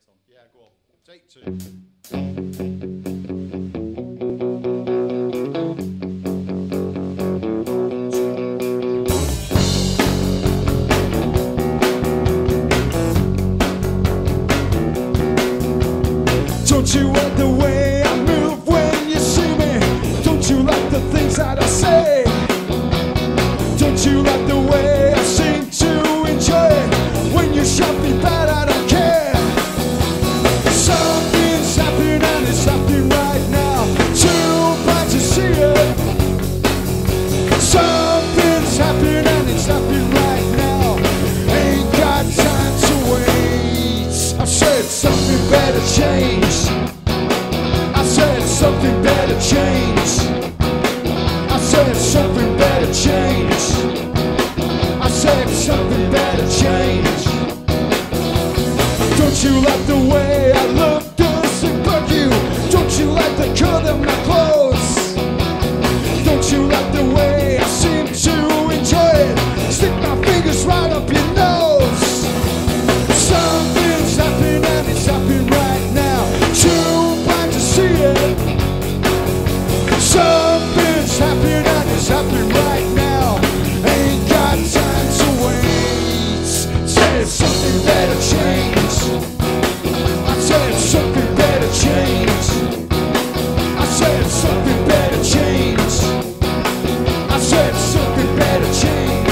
Yeah, go on. Take two. Don't you like the way I move when you see me? Don't you like the things that I say? Don't you like the way I seem to enjoy it? When you shot me bad, I don't care. Something's happening and it's happening right now. Too bad to see it. Something's happening and it's happening right now. Ain't got time to wait. I said something better change. I said something better change. I said something better change. I said something better change. Don't you like the way I look, does it bug you? Don't you like the color of my clothes? Don't you like the way I seem to enjoy it? Stick my fingers right up your nose. Something's happening and it's happening right now. Too blind to see it. Something's happening and it's happening right now. Ain't got time to wait. Said something better change. I said something better change. I said something better change. I said something better change.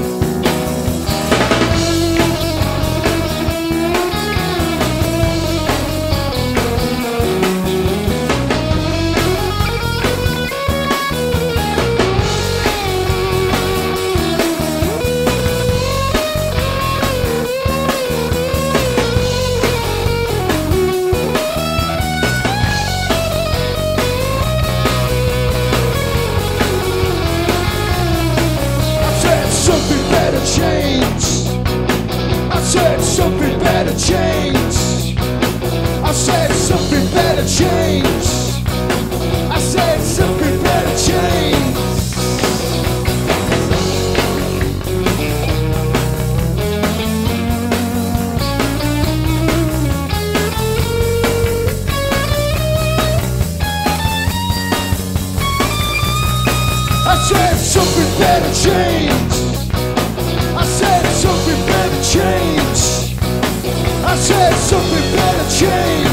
Something better change. I said something better change. I said something better change. I said something better change. I said something better change. I said something better change. I said something better change.